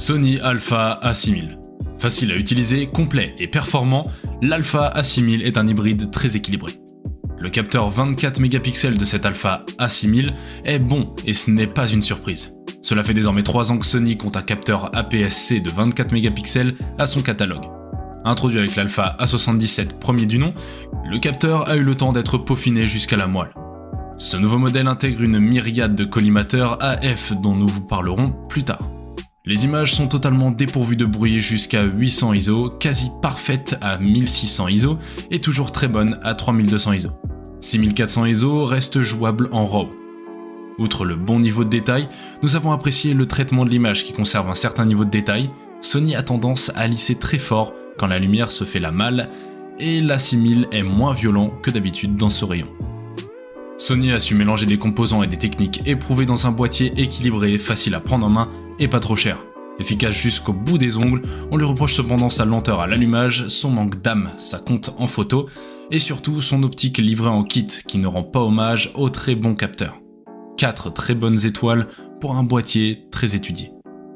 Sony Alpha A6000. Facile à utiliser, complet et performant, l'Alpha A6000 est un hybride très équilibré. Le capteur 24 mégapixels de cet Alpha A6000 est bon et ce n'est pas une surprise. Cela fait désormais 3 ans que Sony compte un capteur APS-C de 24 mégapixels à son catalogue. Introduit avec l'Alpha A77 premier du nom, le capteur a eu le temps d'être peaufiné jusqu'à la moelle. Ce nouveau modèle intègre une myriade de collimateurs AF dont nous vous parlerons plus tard. Les images sont totalement dépourvues de bruit jusqu'à 800 ISO, quasi parfaites à 1600 ISO et toujours très bonnes à 3200 ISO. 6400 ISO reste jouable en RAW. Outre le bon niveau de détail, nous avons apprécié le traitement de l'image qui conserve un certain niveau de détail. Sony a tendance à lisser très fort quand la lumière se fait la malle et l'A6000 est moins violent que d'habitude dans ce rayon. Sony a su mélanger des composants et des techniques éprouvées dans un boîtier équilibré, facile à prendre en main et pas trop cher. Efficace jusqu'au bout des ongles, on lui reproche cependant sa lenteur à l'allumage, son manque d'âme, sa compte en photo, et surtout son optique livrée en kit qui ne rend pas hommage au très bon capteur. 4 très bonnes étoiles pour un boîtier très étudié.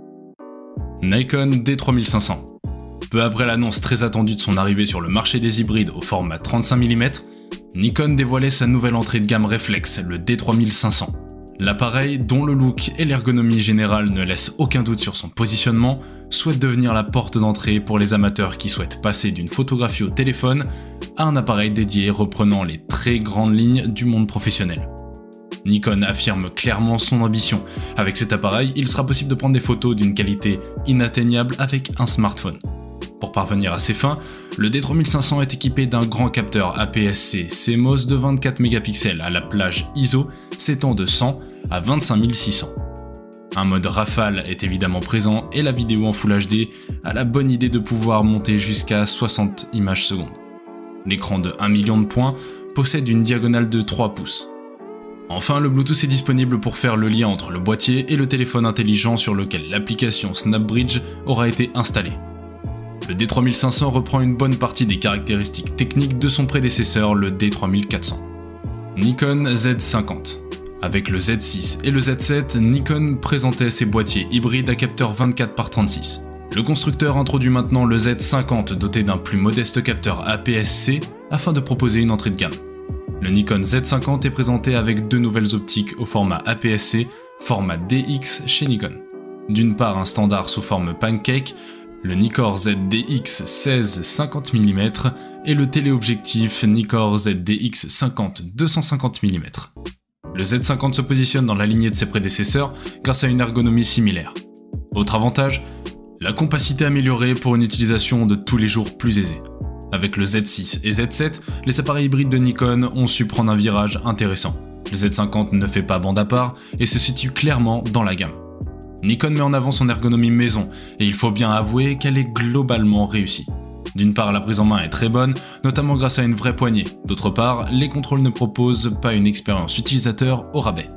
Nikon D3500. Peu après l'annonce très attendue de son arrivée sur le marché des hybrides au format 35 mm, Nikon dévoilait sa nouvelle entrée de gamme réflexe, le D3500. L'appareil, dont le look et l'ergonomie générale ne laissent aucun doute sur son positionnement, souhaite devenir la porte d'entrée pour les amateurs qui souhaitent passer d'une photographie au téléphone à un appareil dédié reprenant les très grandes lignes du monde professionnel. Nikon affirme clairement son ambition. Avec cet appareil, il sera possible de prendre des photos d'une qualité inatteignable avec un smartphone. Pour parvenir à ses fins, le D3500 est équipé d'un grand capteur APS-C CMOS de 24 mégapixels à la plage ISO s'étend de 100 à 25600. Un mode rafale est évidemment présent et la vidéo en Full HD a la bonne idée de pouvoir monter jusqu'à 60 images secondes. L'écran de 1 million de points possède une diagonale de 3 pouces. Enfin, le Bluetooth est disponible pour faire le lien entre le boîtier et le téléphone intelligent sur lequel l'application SnapBridge aura été installée. Le D3500 reprend une bonne partie des caractéristiques techniques de son prédécesseur, le D3400. Nikon Z50. Avec le Z6 et le Z7, Nikon présentait ses boîtiers hybrides à capteur 24x36. Le constructeur introduit maintenant le Z50 doté d'un plus modeste capteur APS-C afin de proposer une entrée de gamme. Le Nikon Z50 est présenté avec 2 nouvelles optiques au format APS-C, format DX chez Nikon. D'une part un standard sous forme pancake, le Nikkor ZDX 16 50 mm et le téléobjectif Nikkor ZDX 50 250 mm. Le Z50 se positionne dans la lignée de ses prédécesseurs grâce à une ergonomie similaire. Autre avantage, la compacité améliorée pour une utilisation de tous les jours plus aisée. Avec le Z6 et Z7, les appareils hybrides de Nikon ont su prendre un virage intéressant. Le Z50 ne fait pas bande à part et se situe clairement dans la gamme. Nikon met en avant son ergonomie maison, et il faut bien avouer qu'elle est globalement réussie. D'une part, la prise en main est très bonne, notamment grâce à une vraie poignée. D'autre part, les contrôles ne proposent pas une expérience utilisateur au rabais.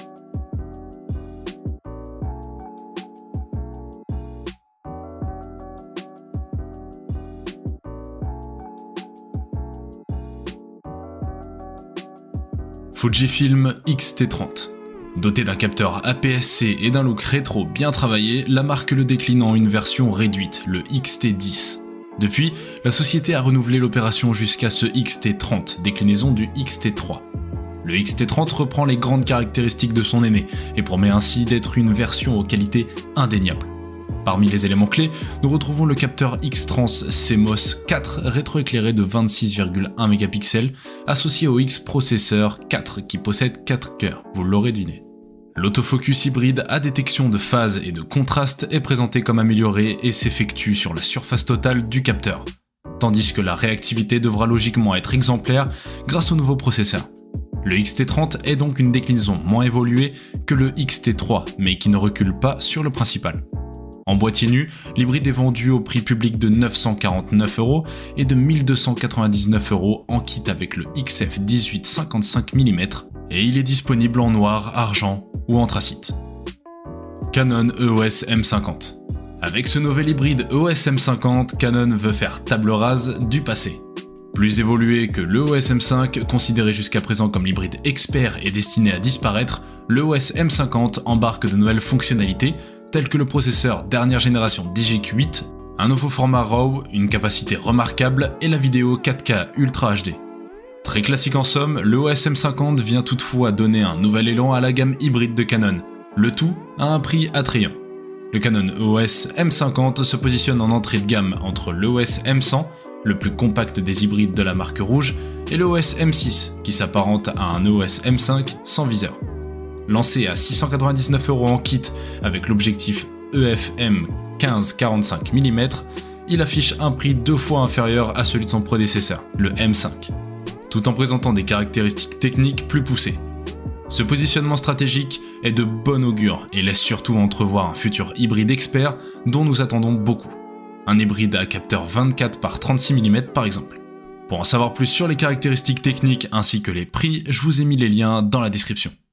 Fujifilm X-T30. Doté d'un capteur APS-C et d'un look rétro bien travaillé, la marque le décline en une version réduite, le X-T10. Depuis, la société a renouvelé l'opération jusqu'à ce X-T30, déclinaison du X-T3. Le X-T30 reprend les grandes caractéristiques de son aîné et promet ainsi d'être une version aux qualités indéniables. Parmi les éléments clés, nous retrouvons le capteur X-Trans CMOS 4 rétroéclairé de 26,1 mégapixels associé au X-Processeur 4 qui possède 4 cœurs, vous l'aurez deviné. L'autofocus hybride à détection de phase et de contraste est présenté comme amélioré et s'effectue sur la surface totale du capteur, tandis que la réactivité devra logiquement être exemplaire grâce au nouveau processeur. Le X-T30 est donc une déclinaison moins évoluée que le X-T3, mais qui ne recule pas sur le principal. En boîtier nu, l'hybride est vendu au prix public de 949 € et de 1299 € en kit avec le XF 18 55 mm et il est disponible en noir, argent ou anthracite. Canon EOS M50. Avec ce nouvel hybride EOS M50, Canon veut faire table rase du passé. Plus évolué que l'EOS M5, considéré jusqu'à présent comme l'hybride expert et destiné à disparaître, l'EOS M50 embarque de nouvelles fonctionnalités, tels que le processeur dernière génération Digic 8, un nouveau format RAW, une capacité remarquable et la vidéo 4K Ultra HD. Très classique en somme, le OS M50 vient toutefois donner un nouvel élan à la gamme hybride de Canon, le tout à un prix attrayant. Le Canon EOS M50 se positionne en entrée de gamme entre l'EOS M100, le plus compact des hybrides de la marque rouge, et l'EOS M6, qui s'apparente à un EOS M5 sans viseur. Lancé à 699 € en kit avec l'objectif EF-M 15-45 mm, il affiche un prix 2 fois inférieur à celui de son prédécesseur, le M5, tout en présentant des caractéristiques techniques plus poussées. Ce positionnement stratégique est de bon augure et laisse surtout entrevoir un futur hybride expert dont nous attendons beaucoup. Un hybride à capteur 24 par 36 mm par exemple. Pour en savoir plus sur les caractéristiques techniques ainsi que les prix, je vous ai mis les liens dans la description.